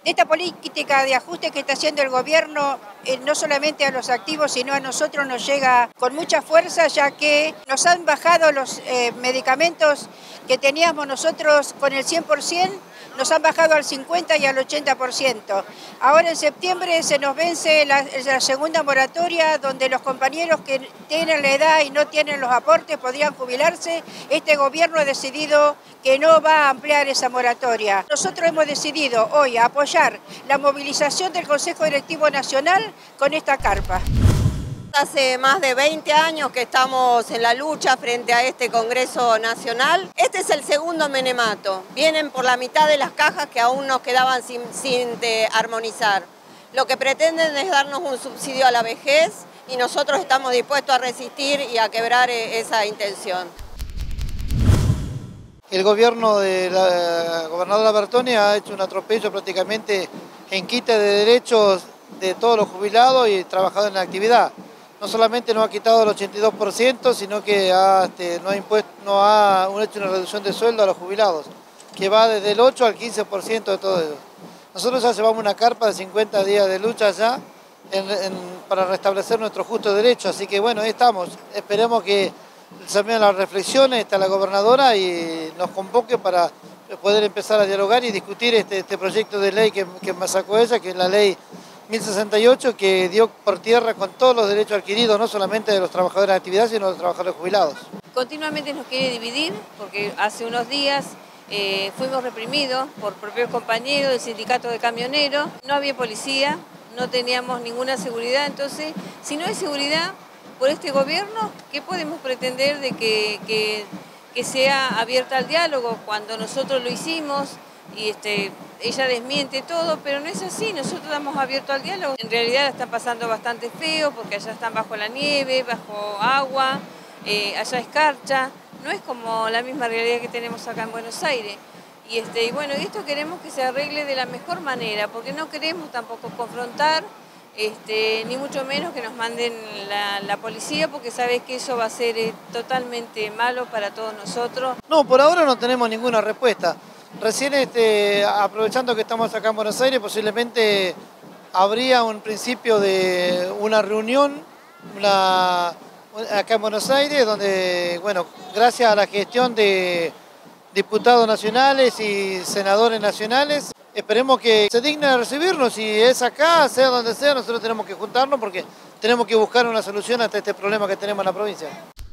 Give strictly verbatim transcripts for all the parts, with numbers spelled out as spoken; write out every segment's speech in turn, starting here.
Esta política de ajuste que está haciendo el gobierno, eh, no solamente a los activos, sino a nosotros nos llega con mucha fuerza, ya que nos han bajado los eh, medicamentos que teníamos nosotros con el cien por ciento, nos han bajado al cincuenta y al ochenta por ciento. Ahora en septiembre se nos vence la, la segunda moratoria, donde los compañeros que tienen la edad y no tienen los aportes podrían jubilarse. Este gobierno ha decidido que no va a ampliar esa moratoria. Nosotros hemos decidido hoy apoyar la movilización del Consejo Directivo Nacional con esta carpa. Hace más de veinte años que estamos en la lucha frente a este Congreso Nacional. Este es el segundo menemato. Vienen por la mitad de las cajas que aún nos quedaban sin, sin de armonizar. Lo que pretenden es darnos un subsidio a la vejez y nosotros estamos dispuestos a resistir y a quebrar esa intención. El gobierno de la gobernadora Bertoni ha hecho un atropello prácticamente en quita de derechos de todos los jubilados y trabajadores en la actividad. No solamente nos ha quitado el ochenta y dos por ciento, sino que ha, este, no ha, impuesto, no ha hecho una reducción de sueldo a los jubilados, que va desde el ocho al quince por ciento de todo eso. Nosotros ya llevamos una carpa de cincuenta días de lucha ya en, en, para restablecer nuestro justo derecho, así que bueno, ahí estamos. Esperemos que se vean las reflexiones, está la gobernadora y nos convoque para poder empezar a dialogar y discutir este, este proyecto de ley que, que me sacó ella, que es la ley mil sesenta y ocho, que dio por tierra con todos los derechos adquiridos, no solamente de los trabajadores en actividad, sino de los trabajadores jubilados. Continuamente nos quiere dividir, porque hace unos días eh, fuimos reprimidos por propios compañeros del sindicato de camioneros, no había policía, no teníamos ninguna seguridad, entonces, si no hay seguridad por este gobierno, ¿qué podemos pretender de que, que, que sea abierta al diálogo cuando nosotros lo hicimos? Y este, ella desmiente todo, pero no es así, nosotros estamos abiertos al diálogo. En realidad la están pasando bastante feo porque allá están bajo la nieve, bajo agua, eh, allá escarcha, no es como la misma realidad que tenemos acá en Buenos Aires. Y, este, y bueno, esto queremos que se arregle de la mejor manera, porque no queremos tampoco confrontar, este, ni mucho menos que nos manden la, la policía, porque sabes que eso va a ser eh, totalmente malo para todos nosotros. No, por ahora no tenemos ninguna respuesta. Recién, este, aprovechando que estamos acá en Buenos Aires, posiblemente habría un principio de una reunión una, acá en Buenos Aires, donde, bueno, gracias a la gestión de diputados nacionales y senadores nacionales, esperemos que se dignen a recibirnos. Si es acá, sea donde sea, nosotros tenemos que juntarnos porque tenemos que buscar una solución ante este problema que tenemos en la provincia.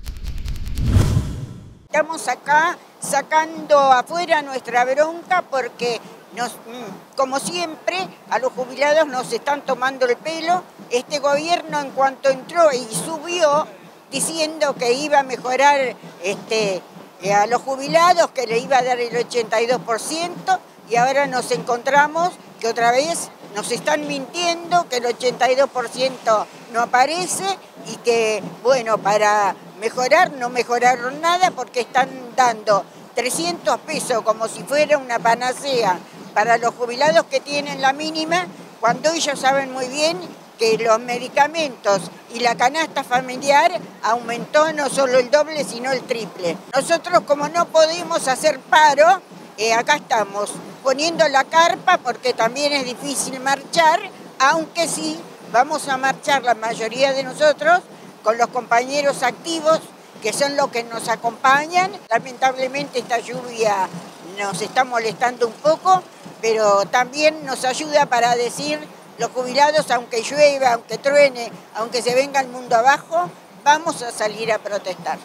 Estamos acá sacando afuera nuestra bronca porque, nos, como siempre, a los jubilados nos están tomando el pelo. Este gobierno, en cuanto entró y subió diciendo que iba a mejorar este, a los jubilados, que le iba a dar el ochenta y dos por ciento, y ahora nos encontramos que otra vez nos están mintiendo, que el ochenta y dos por ciento no aparece y que, bueno, para mejorar no mejoraron nada porque están dando trescientos pesos como si fuera una panacea para los jubilados que tienen la mínima, cuando ellos saben muy bien que los medicamentos y la canasta familiar aumentó no solo el doble, sino el triple. Nosotros, como no podemos hacer paro, eh, acá estamos poniendo la carpa porque también es difícil marchar, aunque sí vamos a marchar la mayoría de nosotros con los compañeros activos, que son los que nos acompañan. Lamentablemente esta lluvia nos está molestando un poco, pero también nos ayuda para decir, los jubilados, aunque llueva, aunque truene, aunque se venga el mundo abajo, vamos a salir a protestar.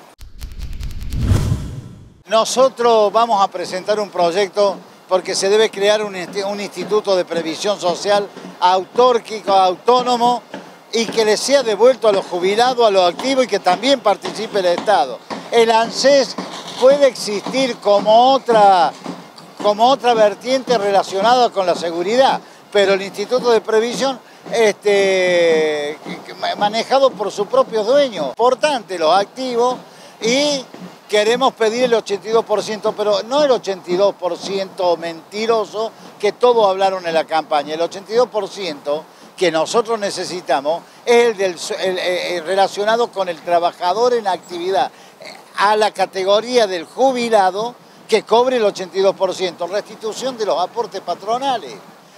Nosotros vamos a presentar un proyecto porque se debe crear un, un instituto de previsión social autárquico, autónomo, y que le sea devuelto a los jubilados, a los activos y que también participe el Estado. El ANSES puede existir como otra, como otra vertiente relacionada con la seguridad, pero el Instituto de Previsión este, manejado por sus propios dueños. Importante los activos y queremos pedir el ochenta y dos por ciento, pero no el ochenta y dos por ciento mentiroso que todos hablaron en la campaña. El ochenta y dos por ciento que nosotros necesitamos es el, del, el, el relacionado con el trabajador en actividad, a la categoría del jubilado que cobre el ochenta y dos por ciento, restitución de los aportes patronales.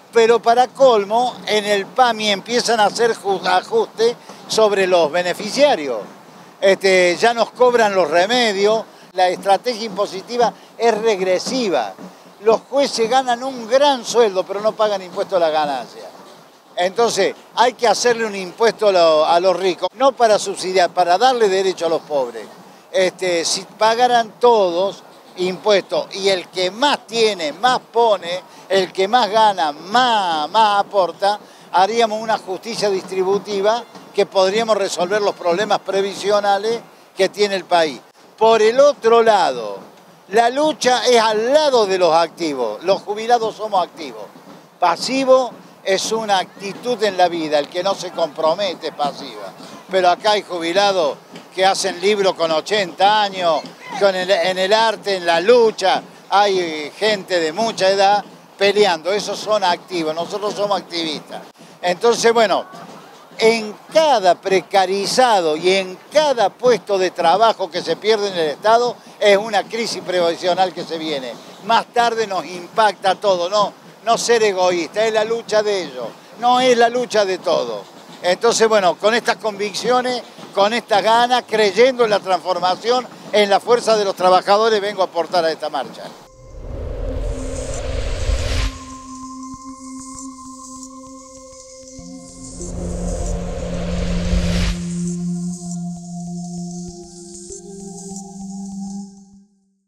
Pero para colmo, en el PAMI empiezan a hacer ajustes sobre los beneficiarios. Este, ya nos cobran los remedios, la estrategia impositiva es regresiva. Los jueces ganan un gran sueldo, pero no pagan impuesto a la ganancia. Entonces, hay que hacerle un impuesto a, lo, a los ricos, no para subsidiar, para darle derecho a los pobres. Este, si pagaran todos impuestos y el que más tiene, más pone, el que más gana, más, más aporta, haríamos una justicia distributiva que podríamos resolver los problemas previsionales que tiene el país. Por el otro lado, la lucha es al lado de los activos, los jubilados somos activos. Pasivo es una actitud en la vida, el que no se compromete es pasiva. Pero acá hay jubilados que hacen libros con ochenta años, con el, en el arte, en la lucha, hay gente de mucha edad peleando, esos son activos, nosotros somos activistas. Entonces, bueno, en cada precarizado y en cada puesto de trabajo que se pierde en el Estado es una crisis previsional que se viene. Más tarde nos impacta todo, no, no ser egoísta, es la lucha de ellos, no es la lucha de todos. Entonces, bueno, con estas convicciones, con estas ganas, creyendo en la transformación, en la fuerza de los trabajadores, vengo a aportar a esta marcha.